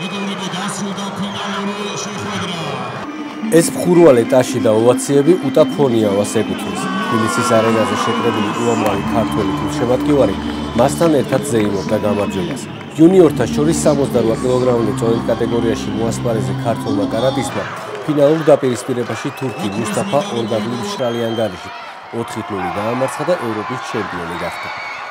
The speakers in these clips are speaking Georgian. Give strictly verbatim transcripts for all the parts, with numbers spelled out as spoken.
ეს მხურვალე ტაში და ოვაციები უტაფონიავას ეკუთვნის. თბილისის არენაზე შეკრებილი უამრავი ქართველი გულშემატკივარი მასთან ერთად ზეიმობდა გამარჯვებას. იუნიორთა შორის სამოცდარვა კილოგრამული წონით კატეგორიაში მოასპარეზე ქართველმა კარატისტმა ფინალურ დაპირისპირებაში თურქი მუსტაფა ორგადლი მშრალი ანგარიშით ოთხი ნული დაამარცხა და ევროპის ჩემპიონი გახდა.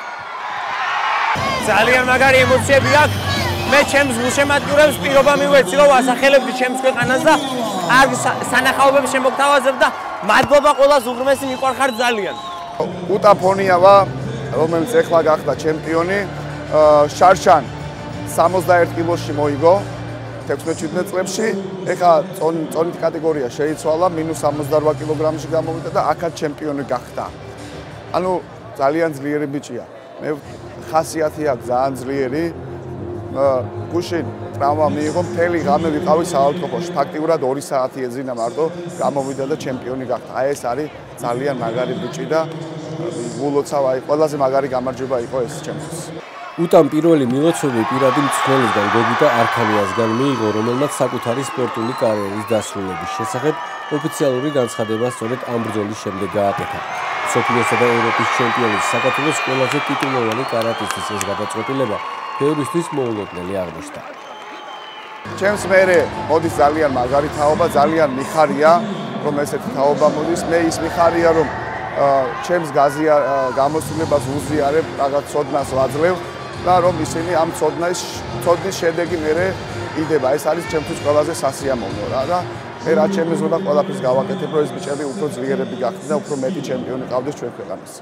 ძალიან მაგარი ემოციები აქვს. მე ჩემს გულშემატკივრებს პირობა მივეცი, რომ ასახელებდი ჩემს ქვეყანას და კარგ სანახაობებს შემოგთავაზებ და მადლობა ყველას უღრმესი მიყვარხარ ძალიან. უტაფონიავა, რომელიც ეხლა გახდა ჩემპიონი, შარშან სამოცდაერთ კილოში მოიგო თექვსმეტ წლებში, ეხლა წონით კატეგორია შეიცვალა, მინუს სამოცდარვა კილოგრამში გამოვიდა და აქაც ჩემპიონი გახდა. ანუ ძალიან ძლიერი ბიჭია. მე ხასიათი აქვს ძალიან ძლიერი. გუშინ ტრავმა მიიღო, მთელი ღამე ვიყავი საავადმყოფოში. ფაქტიურად ორი საათი ეძინა მარტო, გამოვიდა და ჩემპიონი გახდა. აი ეს არის ძალიან მაგარი ბიჭი და გულოცავ, აი ყველაზე მაგარი გამარჯვება იყო ეს ჩემთვის. უტამ პირველი მილოცვები პირადი მწვრთნელისგან გოგიტა არქანიასგან მიიღო, რომელმაც საკუთარი სპორტული კარიერის დასრულების შესახებ ოფიციალური განცხადება სწორედ ამ ბრძოლის შემდეგ გააკეთა. მსოფლიოსა და ევროპის ჩემპიონის საქართველოს ყველაზე ტიტულოვანი კარატისტის ეს გადაწყვეტილება ბევრისთვის მოულოდნელი აღმოჩნდა. ჩემს მერე მოდის ძალიან მაგარი თაობა, ძალიან მიხარია, რომ ესეთი თაობა მოდის. მე ის მიხარია, რომ ჩემს გაზია გამოცდილებას უზიარებ, რაღაც ცოდნას ვაძლევ და რომ ისინი ამ ცოდნის ცოდნის შედეგი მერე იდება. ეს არის ჩემთვის ყველაზე სასიამოვნო რა და მე რა შემეძლება ყველაფერს გავაკეთებ, რომ ეს ბიჭები უფრო ძლიერები გახდნენ და უფრო მეტი ჩემპიონი ყავდეს ჩვენ ქვეყანას.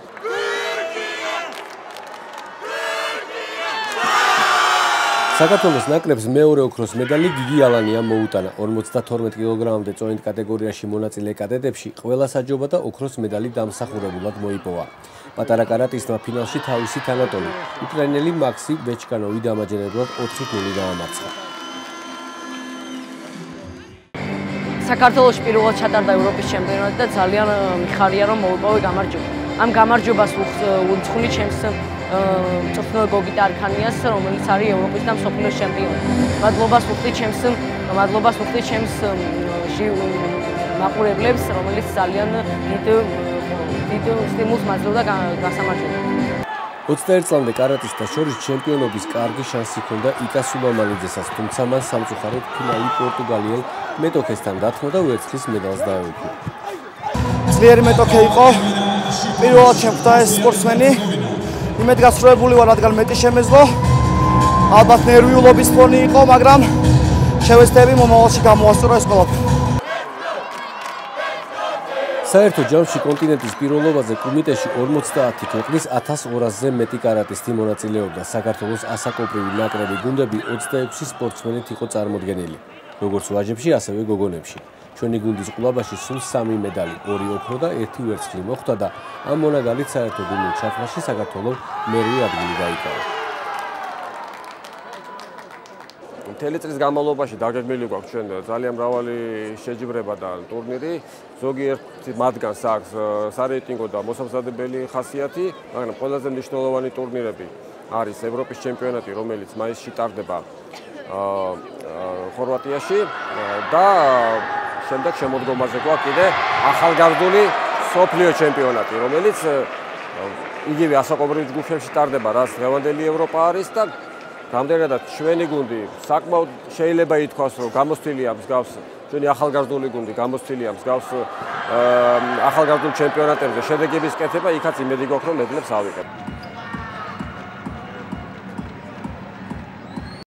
საქართველოს ნაკრებს მეორე ოქროს მედალი გიგი ალანიამ მოუტანა. ორმოცდათორმეტ კილოგრამამდე წონით კატეგორიაში მონაწილე კადეტებში ყველა საჯობა და ოქროს მედალი დამსახურებულად მოიპოვა. პატარა კარატისტმა ფინალში თავისი თანატოლი უკრაინელი მაქსი ვეჩკანოვი დამაჯერებლად ოთხი ნული დაამარცხა. საქართველოში პირველად ჩატარდა ევროპის ჩემპიონატი და ძალიან მიხარია, რომ მოვიპოვე გამარჯვება. ამ გამარჯვებას უძღვნი ჩემს მწვრთნელ გოგიტა არქანიას, რომელიც არის ევროპის და მსოფლიოს ჩემპიონი. მადლობას ვუხდი ჩემს მადლობას ვუხდი ჩემს მაყურებლებს, რომელიც ძალიან დიდ დიდ სტიმულს მაძლევდა გასამარჯვებლად. ოცდაერთ წლამდე კარატისტთა შორის ჩემპიონობის კარგი შანსი ჰქონდა იკა სულამანიძესაც, თუმცა მან სამწუხაროდ ფინალი პორტუგალიელ მეტოქესთან დათმო და ვერცხლის მედალს დაეუფლა. ძლიერი მეტოქე იყო. პირველად შემხვდა ეს სპორტსმენი. იმედ გასრულებული ვარ, რადგან მეტი შემეძლო. ალბათ ნერვიულობის ფონი იყო, მაგრამ შევეცდები მომავალში გამოასწორო ეს ყველაფერი. საერთო ჯამში კონტინენტის პირველობაზე კომიტეტში ორმოცდაათი ქვეყნის ათას ორასზე მეტი კარატისტი მონაწილეობდა. საქართველოს ასაკობრივი ნაკრები გუნდები ოცდაექვსი სპორტსმენით იყო წარმოდგენილი, როგორც ვაჟებში, ასევე გოგონებში. ჩვენი გუნდის ყლაბაში სულ სამი მედალი, ორი ოქრო და ერთი ვერცხლი მოხვდა და ამ მონაგალით საერთო გუნდურ ჩათვლაში საქართველოს მერვე ადგილი დაიკავა. მთელი წლის განმავლობაში დაგეგმილი გვაქვს ჩვენ ძალიან მრავალი შეჯიბრება და ტურნირი. ზოგიერთი მათგანს აქვს სარეიტინგო და მოსამზადებელი ხასიათი, მაგრამ ყველაზე მნიშვნელოვანი ტურნირები არის ევროპის ჩემპიონატი, რომელიც მაისში ტარდება ხორვატიაში და შემდეგ შემოდგომაზე გვაქვს კიდე ახალგაზრდული მსოფლიო ჩემპიონატი, რომელიც იგივე ასაკობრივ ჯგუფებში ტარდება, რაც დღევანდელი ევროპა არის და რამდენადაც ჩვენი გუნდი საკმაოდ შეიძლება ითქვას, რომ გამოცდილია მსგავს ჩვენი ახალგაზრდული გუნდი გამოცდილია მსგავს ახალგაზრდულ ჩემპიონატებზე შედეგების კეთება, იქაც იმედი გვაქვს, რომ მედლებს ავიღებ.